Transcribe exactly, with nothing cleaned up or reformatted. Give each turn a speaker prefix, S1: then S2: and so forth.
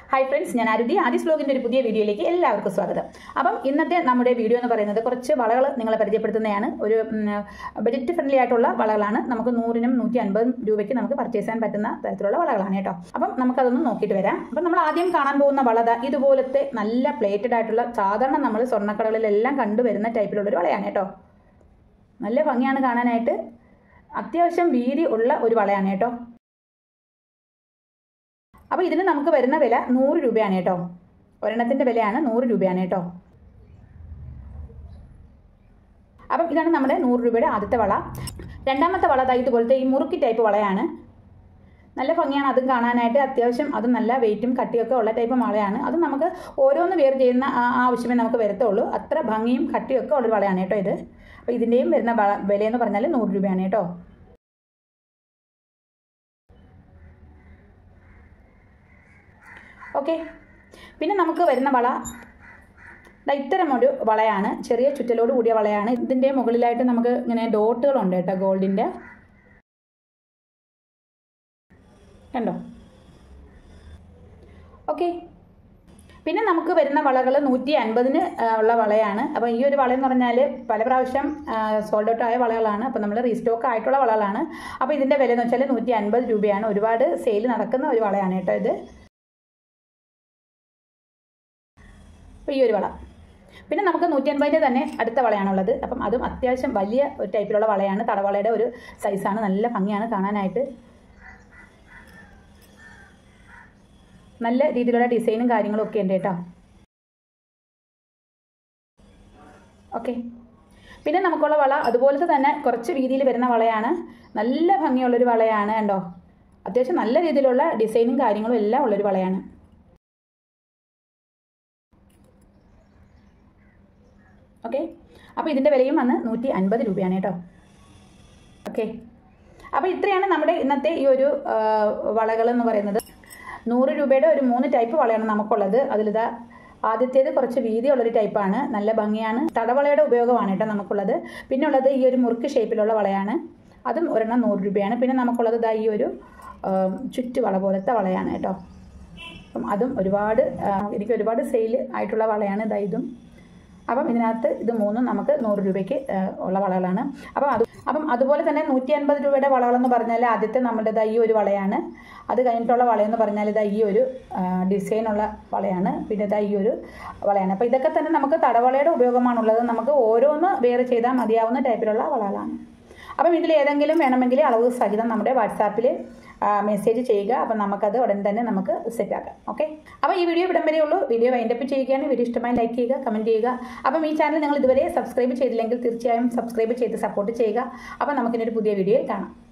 S1: Hi friends, ഞാൻ ആരുതി. ആദിസ് വ്ലോഗിൻ്റെ ഒരു പുതിയ വീഡിയോയിലേക്ക് എല്ലാവർക്കും സ്വാഗതം. അപ്പം ഇന്നത്തെ നമ്മുടെ വീഡിയോ എന്ന് പറയുന്നത് കുറച്ച് വളകൾ നിങ്ങളെ പരിചയപ്പെടുത്തുന്നതാണ്. ഒരു ബജറ്റ് ഫ്രണ്ട്ലി ആയിട്ടുള്ള വളകളാണ്. നമുക്ക് നൂറിനും നൂറ്റി അൻപതും രൂപയ്ക്ക് നമുക്ക് പർച്ചേസ് ചെയ്യാൻ പറ്റുന്ന തരത്തിലുള്ള വളകളാണ് കേട്ടോ. അപ്പം നമുക്കതൊന്ന് നോക്കിയിട്ട് വരാം. അപ്പം നമ്മൾ ആദ്യം കാണാൻ പോകുന്ന വളത ഇതുപോലത്തെ നല്ല പ്ലേറ്റഡ് ആയിട്ടുള്ള സാധാരണ നമ്മൾ സ്വർണ്ണക്കടകളിലെല്ലാം കണ്ടുവരുന്ന ടൈപ്പിലുള്ളൊരു വളയാണ് കേട്ടോ. നല്ല ഭംഗിയാണ് കാണാനായിട്ട്. അത്യാവശ്യം വീതി ഉള്ള ഒരു വളയാണ് കേട്ടോ. അപ്പോൾ ഇതിന് നമുക്ക് വരുന്ന വില നൂറ് രൂപയാണ് കേട്ടോ. ഒരെണ്ണത്തിൻ്റെ വിലയാണ് നൂറ് രൂപയാണ് കേട്ടോ. അപ്പം ഇതാണ് നമ്മുടെ നൂറ് രൂപയുടെ ആദ്യത്തെ വള. രണ്ടാമത്തെ വള ദാ ഇതുപോലത്തെ ഈ മുറുക്കി ടൈപ്പ് വളയാണ്. നല്ല ഭംഗിയാണ് അതും കാണാനായിട്ട്. അത്യാവശ്യം അത് നല്ല വെയിറ്റും കട്ടിയൊക്കെ ഉള്ള ടൈപ്പ് വളയാണ്. അത് നമുക്ക് ഓരോന്ന് വെയർ ചെയ്യുന്ന ആവശ്യമേ നമുക്ക് വരത്തുള്ളൂ. അത്ര ഭംഗിയും കട്ടിയൊക്കെ ഉള്ളൊരു വളയാണ് കേട്ടോ ഇത്. അപ്പോൾ ഇതിൻ്റെയും വരുന്ന വിലയെന്ന് പറഞ്ഞാൽ നൂറ് രൂപയാണ് കേട്ടോ. ഓക്കെ, പിന്നെ നമുക്ക് വരുന്ന വള ഇത്തരമൊരു വളയാണ്. ചെറിയ ചുറ്റലോട് കൂടിയ വളയാണ്. ഇതിൻ്റെ മുകളിലായിട്ട് നമുക്ക് ഇങ്ങനെ ഡോട്ടുകളുണ്ട് കേട്ടോ, ഗോൾഡിൻ്റെ. കണ്ടോ? ഓക്കെ, പിന്നെ നമുക്ക് വരുന്ന വളകൾ നൂറ്റി അൻപതിന് ഉള്ള വളയാണ്. അപ്പോൾ ഈ ഒരു വളയെന്ന് പറഞ്ഞാൽ പല പ്രാവശ്യം സോൾഡ് ഔട്ട് ആയ വളകളാണ്. അപ്പോൾ നമ്മൾ റീസ്റ്റോക്ക് ആയിട്ടുള്ള വളകളാണ്. അപ്പോൾ ഇതിൻ്റെ വില എന്ന് വെച്ചാൽ നൂറ്റി അൻപത് രൂപയാണ്. ഒരുപാട് സെയിൽ നടക്കുന്ന ഒരു വളയാണ് കേട്ടോ ഇത്. അപ്പോൾ ഈ ഒരു വള. പിന്നെ നമുക്ക് നൂറ്റി അൻപതിൻ്റെ തന്നെ അടുത്ത വളയാണുള്ളത്. അപ്പം അതും അത്യാവശ്യം വലിയ ഒരു ടൈപ്പിലുള്ള വളയാണ്. തടവളയുടെ ഒരു സൈസാണ്. നല്ല ഭംഗിയാണ് കാണാനായിട്ട്. നല്ല രീതിയിലുള്ള ഡിസൈനും കാര്യങ്ങളും ഒക്കെ ഉണ്ട് കേട്ടോ. ഓക്കെ, പിന്നെ നമുക്കുള്ള വള അതുപോലത്തെ തന്നെ കുറച്ച് രീതിയിൽ വരുന്ന വളയാണ്. നല്ല ഭംഗിയുള്ളൊരു വളയാണ് കണ്ടോ. അത്യാവശ്യം നല്ല രീതിയിലുള്ള ഡിസൈനും കാര്യങ്ങളും എല്ലാം ഉള്ളൊരു വളയാണ്. ഓക്കെ, അപ്പോൾ ഇതിൻ്റെ വിലയും വന്ന് നൂറ്റി അൻപത് രൂപയാണ് കേട്ടോ. ഓക്കെ, അപ്പോൾ ഇത്രയാണ് നമ്മുടെ ഇന്നത്തെ ഈ ഒരു വളകളെന്ന് പറയുന്നത്. നൂറ് രൂപയുടെ ഒരു മൂന്ന് ടൈപ്പ് വളയാണ് നമുക്കുള്ളത്. അതിലിതാ ആദ്യത്തേത് കുറച്ച് വീതിയുള്ളൊരു ടൈപ്പാണ്. നല്ല ഭംഗിയാണ്. തടവളയുടെ ഉപയോഗമാണ് കേട്ടോ നമുക്കുള്ളത്. പിന്നെ ഉള്ളത് ഈ ഒരു മുറുക്ക് ഷേപ്പിലുള്ള വളയാണ്. അതും ഒരെണ്ണം നൂറ് രൂപയാണ്. പിന്നെ നമുക്കുള്ളത് ഇതാ ഈ ഒരു ചുറ്റുവള പോലത്തെ വളയാണ് കേട്ടോ. അപ്പം അതും ഒരുപാട് എനിക്ക് ഒരുപാട് സെയിൽ ആയിട്ടുള്ള വളയാണ് ഇതാ ഇതും. അപ്പം ഇതിനകത്ത് ഇത് മൂന്നും നമുക്ക് നൂറ് രൂപയ്ക്ക് ഉള്ള വളകളാണ്. അപ്പം അത് അപ്പം അതുപോലെ തന്നെ നൂറ്റി അൻപത് രൂപയുടെ വളകളെന്ന് പറഞ്ഞാൽ ആദ്യത്തെ നമ്മുടെ ഇതാ ഈ ഒരു വളയാണ്. അത് കഴിഞ്ഞിട്ടുള്ള വളയെന്ന് പറഞ്ഞാൽ ഇതാ ഈ ഒരു ഡിസൈനുള്ള വളയാണ്. പിന്നെ ഇതാ ഈ ഒരു വളയാണ്. അപ്പോൾ ഇതൊക്കെ തന്നെ നമുക്ക് തടവളയുടെ ഉപയോഗമാണുള്ളത്. നമുക്ക് ഓരോന്ന് വെയർ ചെയ്താൽ മതിയാവുന്ന ടൈപ്പിലുള്ള വളകളാണ്. അപ്പം ഇതിൽ ഏതെങ്കിലും വേണമെങ്കിൽ അളവ് സഹിതം നമ്മുടെ വാട്സാപ്പിൽ മെസ്സേജ് ചെയ്യുക. അപ്പം നമുക്കത് ഉടൻ തന്നെ നമുക്ക് സെറ്റാക്കാം. ഓക്കെ, അപ്പോൾ ഈ വീഡിയോ ഇവിടം വരെയുള്ളൂ. വീഡിയോ വൈൻഡപ്പ് ചെയ്യുകയാണ്. വീഡിയോ ഇഷ്ടമായി ലൈക്ക് ചെയ്യുക, കമൻറ്റ് ചെയ്യുക. അപ്പം ഈ ചാനൽ നിങ്ങൾ ഇതുവരെ സബ്സ്ക്രൈബ് ചെയ്തില്ലെങ്കിൽ തീർച്ചയായും സബ്സ്ക്രൈബ് ചെയ്ത് സപ്പോർട്ട് ചെയ്യുക. അപ്പം നമുക്കിനൊരു പുതിയ വീഡിയോയിൽ കാണാം.